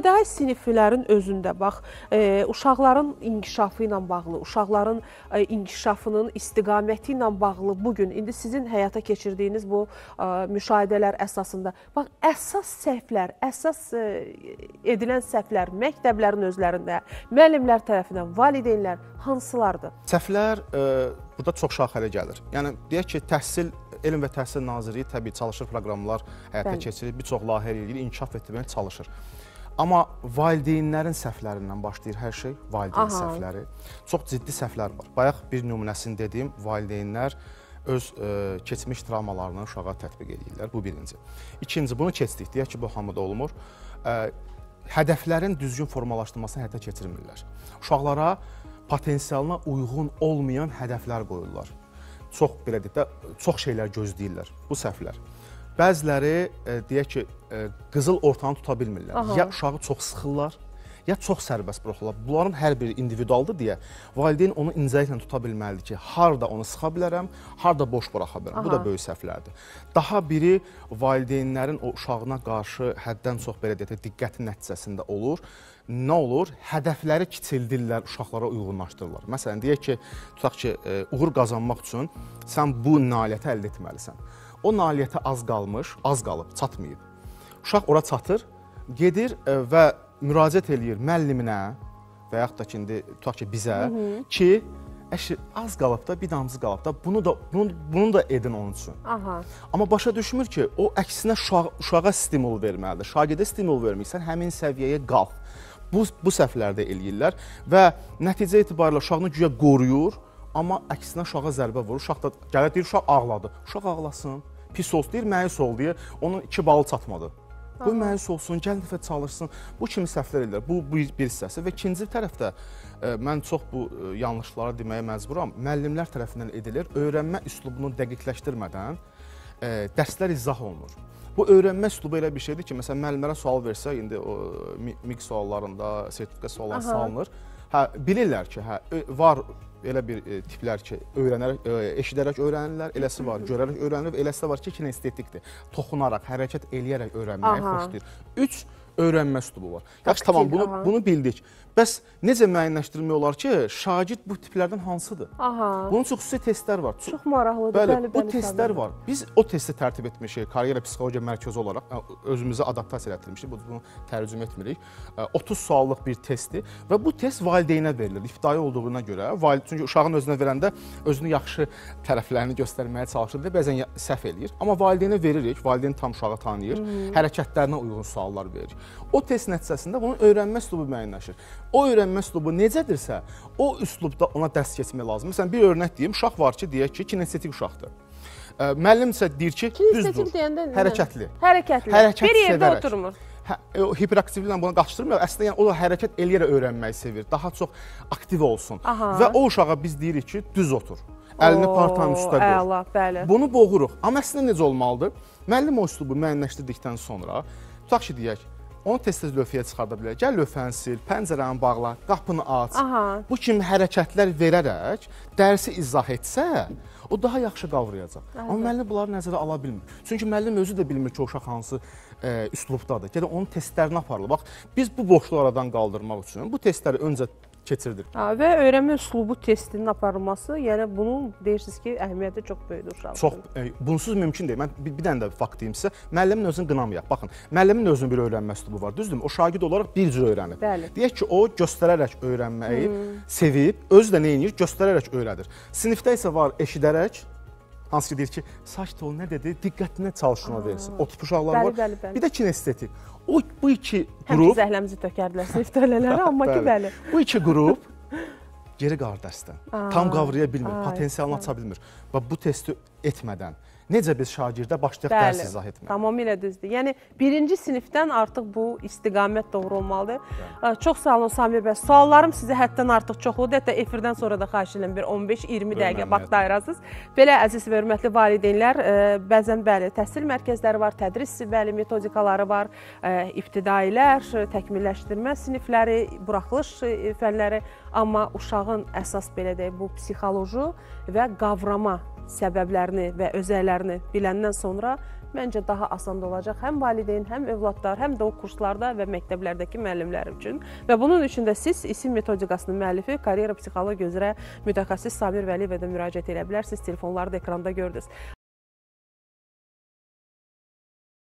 İbtidai siniflərin özündə bax, uşaqların inkişafı ilə bağlı, uşaqların inkişafının istiqaməti ilə bağlı bugün indi sizin həyata keçirdiyiniz bu müşahidələr əsasında bax, əsas səhvlər, əsas edilən səhvlər məktəblərin özlərində, müəllimlər tərəfindən, valideynlər hansılardır? Səhvlər burada çox şaxəli gəlir. Yəni, deyək ki, Elm və Təhsil Nazirliyi təbii çalışır, proqramlar həyata keçirir, bir çox layihə ilə inkişaf etdirməyə çalışır. Amma valideynlərin səhvlərindən başlayır hər şey, valideyn səhvləri. Çox ciddi səhvlər var. Bayaq bir nümunəsini dediyim, valideynlər öz keçmiş travmalarını uşağa tətbiq edirlər, bu birinci. İkinci, bunu keçdik, deyək ki, bu hamıda olmur. Hədəflərin düzgün formalaşdırılmasını həyata keçirmirlər. Uşaqlara potensialına uyğun olmayan hədəflər qoyurlar. Çox şeylər gözləyirlər, bu səhvlər. Bəziləri, deyək ki, qızıl ortanı tuta bilmirlər. Ya uşağı çox sıxırlar, ya çox sərbəst buraxırlar. Bunların hər biri individualdır deyə valideyn onu incəliklə tuta bilməlidir ki, harada onu sıxa bilərəm, harada boş buraxa bilərəm. Bu da böyük səhvlərdir. Daha biri valideynlərin o uşağına qarşı həddən çox belə deyək, diqqəti nəticəsində olur. Nə olur? Hədəfləri kiçildirlər, uşaqlara uyğunlaşdırırlar. Məsələn, deyək ki, tutaq ki, uğur qazanmaq üçün sən bu nailiyyəti əldə etməlisən. O nailiyyətə az qalıb, çatmayıb. Uşaq ora çatır, gedir və müraciət eləyir müəlliminə və yaxud da ki, tutaq ki, bizə ki, az qalıb da, bir damcı qalıb da, bunu da edin onun üçün. Amma başa düşmür ki, o əksinə uşağa stimul verməlidir. Şagirdə stimul verməksən, həmin səviyyəyə qalx. Bu səhvlərdə eləyirlər və nəticə etibarilə uşağını güya qoruyur, amma əksinə uşağa zərbə vurur. Uşaq da gəlir, deyir, uşaq ağladı. Uşaq ağlasın, pis olsun, deyir, məyus ol deyə onun 2 balı çatmadı. Bu məyus olsun, gəl dəfə çalışsın. Bu kimi səhvlər eləyirlər. Bu bir hissəsi və ikinci tərəfdə mən çox bu yanlışları deməyə məcburam. Müəllimlər tərəfindən edilir, öyrənmə üslubunu dəqiqləşdirmədən dərslər izah olunur. Bu öyrənmə üslubu elə bir şeydir ki, məsələn, müəllimlərə sual versə, indi o MİQ suallarında, sertifikat sualları salınır. Bilirlər ki, var elə bir tiplər ki, eşidərək öyrənirlər, eləsi var, görərək öyrənilir, eləsi də var ki, kinestetikdir. Toxunaraq, hərəkət eləyərək öyrənməyə xoşlayır. 3 öyrənmə üslubu var. Yaxşı, tamam, bunu bildik. Bəs necə müəyyənləşdirmək olar ki, şagird bu tiplərdən hansıdır? Bunun üçün xüsusi testlər var. Çox maraqlıdır. Bəli, bu testlər var. Biz o testi tərtib etmişik, karyera psixologiya mərkəzi olaraq özümüzə adaptasiya etdirmişik, bunu tərcümə etmirik. 30 suallıq bir testdir və bu test valideynə verilir, ibtidai olduğuna görə. Çünki uşağın özünə verəndə özünü yaxşı tərəflərini göstərməyə çalışır və bəzən səhv eləyir. Amma valideynə veririk, valideyn tam uşağı tanıyır, hərəkətlərinə uyğun suallar verir. O test nəticəsində bunun öyrənmə üslubu müəyyənləşir. O öyrənmə üslubu necədirsə, o üslubda ona dərs keçmək lazım. Məsələn, bir örnək deyim, uşaq var ki, deyək ki, kinestetik uşaqdır. Müəllim isə deyir ki, düzdür, hərəkətli. Bir yerdə oturmur. Hiperaktivliklə bunu qaçdırmıyor. Əslində, o hərəkət eləyərək öyrənməyi sevir, daha çox aktiv olsun. Və o uşağa biz deyirik ki, düz otur. Əlini partanın üstə qoy. Bunu boğuruq. Amma əslində necə olmalıdır? Müəllim o üslubu müəyyənləşdirdikdən sonra, tutaq ki, deyək, onu tez-tez lövhəyə çıxarda bilər. Gəl lövhəni sil, pəncərəni bağla, qapını aç. Bu kimi hərəkətlər verərək dərsi izah etsə, o daha yaxşı qavrayacaq. Amma müəllim bunları nəzərə ala bilmir. Çünki müəllim özü də bilmir ki, o uşaq hansı üslubdadır. Gələ onun testlərini aparılır. Bax, biz bu boşluğu aradan qaldırmaq üçün bu testləri öncə keçirdik. Və öyrənmə üslubu testinin aparılması, yəni bunun deyirsiniz ki, əhəmiyyəti çox böyükdür uşaq üçün. Bunsuz mümkün deyil. Mən bir dənə də fakt deyim sizə. Müəllimin özünü qınamayaq. Baxın, müəllimin özünün bir öyrənmə üslubu var, düzdürmü? O şagird olaraq bir cür öyrənir. Deyək ki, o göstərərək öyrənməyi sevib, özü də nə edir? Göstərərək öyrədir. Sinifdə isə var eşidərək, hansı ki, deyir ki, sakit ol, nə dedi? Diqqətinə çalışma versin. O tip uşaqlar var. Bir də kinestetik. Bu iki qrup... Həmişə zəhləmizi tökərdilər sinifdə elələri, amma ki, bəli. Bu iki qrup geri qalır dərsdən. Tam qavraya bilmir, potensialını aça bilmir. Və bu testi etmədən necə biz şagirdə başlayaq dərs izah etmək? Tamamilə düzdür. Yəni, birinci sinifdən artıq bu istiqamət doğru olmalıdır. Çox sağ olun, Samir bəy. Suallarım sizə həddən artıq çoxludur. Hətta efirdən sonra da xahiş edirəm bir 15-20 dəqiqə vaxt ayırasınız. Belə əziz və hörmətli valideynlər, bəzən bəli, təhsil mərkəzləri var, tədris bəli, metodikaları var, ibtidailər, təkmilləşdirmə sinifləri, buraxılış fənləri. Amma uşağın əsas belə deyək, bu psixoloji və qavrama səbəblərini və özəllərini biləndən sonra məncə daha asan olacaq həm valideyn, həm övladlar, həm də o kurslarda və məktəblərdəki müəllimlər üçün. Və bunun üçün də siz İSİM metodikasının müəllifi, karyera psixologiya üzrə mütəxəssis Samir Vəliyevə də müraciət edə bilərsiniz. Telefonları da ekranda gördünüz.